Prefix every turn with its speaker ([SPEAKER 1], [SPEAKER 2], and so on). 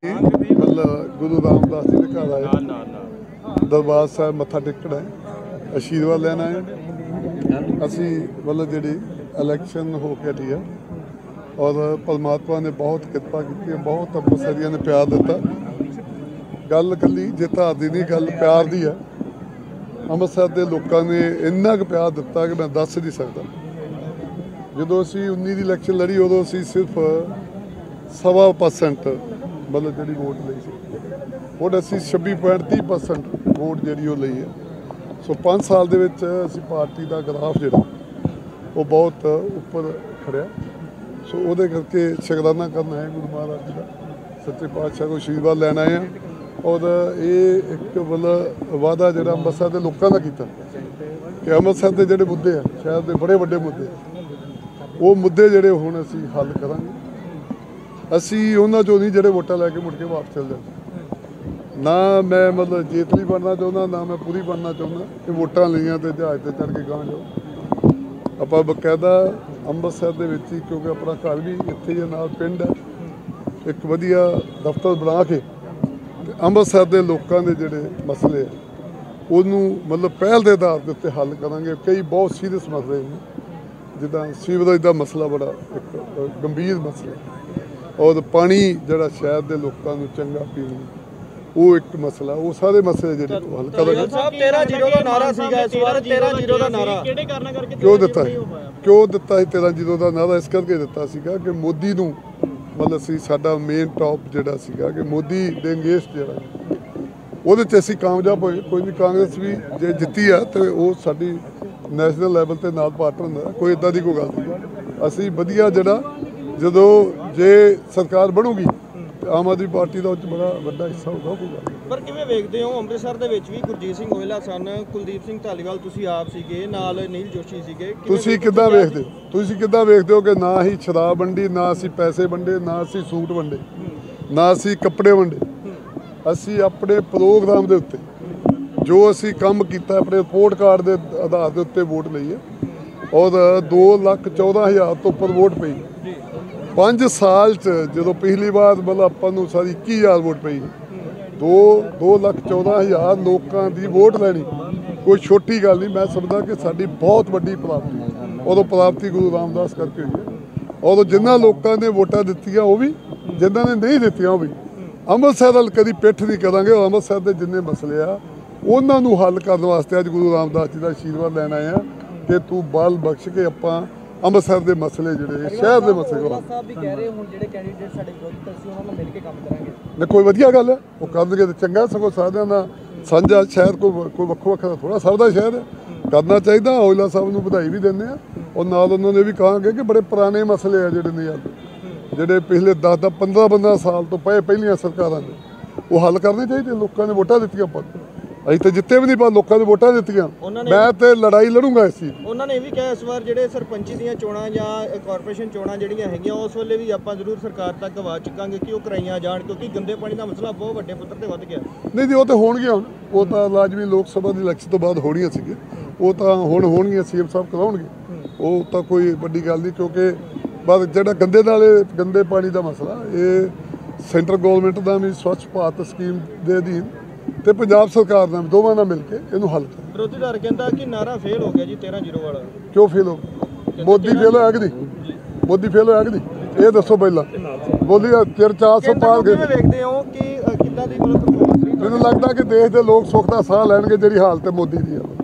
[SPEAKER 1] मतलब गुरु रामदास जी के घर आए दरबार साहब मत्था टेकना है आशीर्वाद लेना है असी मतलब जी इलैक्शन हो के हटी है और परमात्मा ने बहुत कृपा की बहुत अंम੍ਰਿਤਸਰੀਆਂ ने प्यार दिता गल कली जित हार दी नहीं गल प्यार दी है ਅੰਮ੍ਰਿਤਸਰ के लोगों ने इन्ना क प्यार दिता कि मैं दस नहीं सकता जो असी 19 की इलैक्शन लड़ी उदों असी सिर्फ 1.25% मतलब जी वोट ली और असी 26.30% वोट जी ली है सो 5 साल के असी पार्टी का ग्राफ जो वो बहुत उपर खड़िया सो वो करके शुकराना करना है गुरु महाराज जी का सच्चे पातशाह को आशीर्वाद लैन आए हैं और ये एक मतलब वादा जो ਅੰਮ੍ਰਿਤਸਰ के लोगों का किया कि ਅੰਮ੍ਰਿਤਸਰ के जोड़े मुद्दे हैं शहर के बड़े बड़े मुद्दे वो मुद्दे जोड़े हुण असी हल करांगे असी उन्होंने चो नहीं जोड़े वोटा लैके मुड़ के वापस चल जाते ना मैं मतलब जेतली बनना चाहता ना मैं पूरी बनना चाहता कि वोटा लिया तो जहाज से चढ़ के गांह जाओ आप बकायदा ਅੰਮ੍ਰਿਤਸਰ ਦੇ ਵਿੱਚ ही क्योंकि अपना घर भी इत्थे ही नाल पिंड है एक वधिया दफ्तर बना के ਅੰਮ੍ਰਿਤਸਰ ਦੇ लोगों के जोड़े मसले ਉਹਨੂੰ मतलब पहल के आधार के उत्ते हल करांगे कई बहुत सीरियस मसले हैं जिदा सीवरेज का मसला बड़ा एक गंभीर मसला और पानी जरा शहर के लोगों को चंगा पीने वो एक मसला वो सारे मसले जो हल करेंगे क्यों दिता है 13-0 का नारा इस करके दिता सीगा कि मोदी नूं मतलब असी साडा मेन टॉप जोड़ा सीगा कि मोदी दे अगेंस्ट जोड़ा वो असी कामयाब होए कोई भी कांग्रेस भी जे जित्ती है तो वो साडी नैशनल लैवल ते नाल पार्टनर होंदा कोई इदां दी कोई गल नहीं असी वधिया जोड़ा जदों जे सरकार बनूगी आम आदमी पार्टी का बड़ा वड्डा हिस्सा होगा कोई गल
[SPEAKER 2] पर किवें वेखदे हो ਅੰਮ੍ਰਿਤਸਰ ਦੇ ਵਿੱਚ ਵੀ ਗੁਰਜੀਤ ਸਿੰਘ ਗੋਇਲਾ ਸਨ ਕੁਲਦੀਪ ਸਿੰਘ ਧਾਲੀਵਾਲ ਤੁਸੀਂ ਆਪ ਸੀਗੇ ਨਾਲ ਨੀਲ ਜੋਸ਼ੀ ਸੀਗੇ
[SPEAKER 1] ਤੁਸੀਂ ਕਿੱਦਾਂ ਵੇਖਦੇ ਹੋ ਕਿ ਨਾ ਹੀ ਸ਼ਰਾਬ ਵੰਡੀ ਨਾ ਅਸੀਂ ਪੈਸੇ ਵੰਡੇ ਨਾ ਅਸੀਂ ਸੂਟ ਵੰਡੇ ਨਾ ਅਸੀਂ ਕੱਪੜੇ ਵੰਡੇ ਅਸੀਂ ਆਪਣੇ ਪ੍ਰੋਗਰਾਮ ਦੇ ਉੱਤੇ ਜੋ ਅਸੀਂ ਕੰਮ ਕੀਤਾ ਆਪਣੇ ਰਿਪੋਰਟ ਕਾਰਡ ਦੇ ਆਧਾਰ ਦੇ ਉੱਤੇ ਵੋਟ ਲਈ ਹੈ ਔਰ 2,14,000 ਤੋਂ ਉੱਪਰ ਵੋਟ ਪਈ 5 ਸਾਲ च जो पिछली बार मतलब अपन सारी 21,000 वोट पई 2,14,000 लोगों की वोट लैनी कोई छोटी गल नहीं मैं समझदा कि साडी बहुत वड्डी प्राप्ति और प्राप्ति गुरु रामदास करके हुई है और जिन्होंने लोगों ने वोटा दित्तियां वो भी जिन्होंने नहीं दित्तियां वो भी ਅੰਮ੍ਰਿਤਸਰ ਵੱਲ कभी पिठ नहीं करांगे और ਅੰਮ੍ਰਿਤਸਰ के जिन्ने मसले आ उन्होंने हल करने वास्ते अज गुरु रामदास जी का आशीर्वाद लैन आए हैं कि तू बल बख्श के आपां ਅੰਮ੍ਰਿਤਸਰ ਦੇ ਮਸਲੇ ਜਿਹੜੇ ਸ਼ਹਿਰ ਦੇ ਮਸਲੇ
[SPEAKER 2] ਸਾਹਿਬ ਵੀ ਕਹਿ ਰਹੇ ਹੁਣ ਜਿਹੜੇ ਕੈਂਡੀਡੇਟ ਸਾਡੇ ਵਿਰੋਧੀ ਅਸੀਂ ਉਹਨਾਂ ਨਾਲ ਮਿਲ ਕੇ ਕੰਮ ਕਰਾਂਗੇ
[SPEAKER 1] ਨੇ ਕੋਈ ਵਧੀਆ ਗੱਲ ਹੈ ਉਹ ਕਰਨਗੇ ਤੇ ਚੰਗਾ ਸਗੋਂ ਸਾਰਿਆਂ ਦਾ ਸਾਂਝਾ ਸ਼ਹਿਰ ਕੋਈ ਵੱਖੋ ਵੱਖਰਾ ਥੋੜਾ ਸਭ ਦਾ ਸ਼ਹਿਰ ਹੈ ਕਰਨਾ ਚਾਹੀਦਾ ਔਜਲਾ ਸਾਹਿਬ ਨੂੰ ਵਧਾਈ ਵੀ ਦਿੰਦੇ ਆ ਔਰ ਨਾਲ ਉਹਨਾਂ ਨੇ ਵੀ ਕਹਾਂਗੇ ਕਿ ਬੜੇ ਪੁਰਾਣੇ ਮਸਲੇ ਆ ਜਿਹੜੇ ਨੇ ਯਾਰ ਜਿਹੜੇ ਪਿਛਲੇ 10 15 ਸਾਲ ਤੋਂ ਪਹਿਲੀਆਂ ਸਰਕਾਰਾਂ ਨੇ ਉਹ ਹੱਲ ਕਰਨੇ ਚਾਹੀਦੇ ਲੋਕਾਂ ਨੇ ਵੋਟਾਂ ਦਿੱਤੀਆਂ ਆਪਾਂ ਅਸੀਂ ਤਾਂ ਜਿੱਤੇ ਵੀ ਨਹੀਂ ਪਰ ਲੋਕਾਂ ਨੇ ਵੋਟਾਂ ਦਿੱਤੀਆਂ ਮੈਂ ਤੇ ਲੜਾਈ ਲੜੂੰਗਾ ਇਸ ਚੀਜ਼
[SPEAKER 2] ਉਹਨਾਂ ਨੇ ਇਹ ਵੀ ਕਿਹਾ ਇਸ ਵਾਰ ਜਿਹੜੇ ਸਰਪੰਚੀ ਦੀਆਂ ਚੋਣਾਂ ਜਾਂ ਕਾਰਪੋਰੇਸ਼ਨ ਚੋਣਾਂ ਜਿਹੜੀਆਂ ਹੈਗੀਆਂ ਉਸ ਵੇਲੇ ਵੀ ਆਪਾਂ ਜ਼ਰੂਰ ਸਰਕਾਰ ਤੱਕ ਆਵਾਜ਼ ਚੁੱਕਾਂਗੇ ਕਿ ਉਹ ਕਰਾਈਆਂ ਜਾਣ ਕਿਉਂਕਿ ਗੰਦੇ ਪਾਣੀ ਦਾ ਮਸਲਾ ਬਹੁਤ ਵੱਡੇ ਪੱਧਰ ਤੇ ਵੱਧ ਗਿਆ
[SPEAKER 1] ਨਹੀਂ ਜੀ ਉਹ ਤਾਂ ਹੋਣਗੀਆਂ ਹੁਣ ਉਹ ਤਾਂ ਲਾਜ਼ਮੀ ਲੋਕ ਸਭਾ ਦੀ ਇਲੈਕਸ਼ਨ ਤੋਂ ਬਾਅਦ ਹੋਣੀਆਂ ਸੀਗੀਆਂ ਉਹ ਤਾਂ ਹੁਣ ਹੋਣਗੀਆਂ ਸੀਐਮ ਸਾਹਿਬ ਕਰਾਉਣਗੇ ਉਹ ਤਾਂ ਕੋਈ ਵੱਡੀ ਗੱਲ ਨਹੀਂ ਕਿਉਂਕਿ ਬਸ ਜਿਹੜਾ ਗੰਦੇ ਪਾਣੀ ਦਾ ਮਸਲਾ ਇਹ ਸੈਂਟਰ ਗੌਰਮੈਂਟ ਦਾ ਵੀ ਸਵੱਛ ਭਾਰਤ ਸਕੀਮ ਦੇ ਅਧੀਨ ਤੇ ਪੰਜਾਬ ਸਰਕਾਰ ਨਾਲ ਦੋਵਾਂ ਨਾਲ ਮਿਲ ਕੇ ਇਹਨੂੰ ਹੱਲ ਕਰ
[SPEAKER 2] ਵਿਰੋਧੀ ਧਿਰ ਕਹਿੰਦਾ ਕਿ ਨਾਰਾ ਫੇਲ ਹੋ ਗਿਆ ਜੀ 13-0 ਵਾਲਾ
[SPEAKER 1] ਕਿਉਂ ਫੇਲ ਹੋ ਮੋਦੀ ਫੇਲ ਹੋਇਆ ਕਿ ਨਹੀਂ ਮੋਦੀ ਫੇਲ ਹੋਇਆ ਕਿ ਨਹੀਂ ਇਹ ਦੱਸੋ ਪਹਿਲਾਂ ਬੋਲੀ ਚਿਰ 400 ਪਾਰ ਗਏ
[SPEAKER 2] ਵੇਖਦੇ ਹੋ ਕਿ ਕਿੱਦਾਂ ਦੀ ਮਤਲਬ
[SPEAKER 1] ਮੈਨੂੰ ਲੱਗਦਾ ਕਿ ਦੇਸ਼ ਦੇ ਲੋਕ ਸੁੱਖ ਦਾ ਸਾਹ ਲੈਣਗੇ ਜਿਹੜੀ ਹਾਲਤ ਹੈ ਮੋਦੀ ਦੀ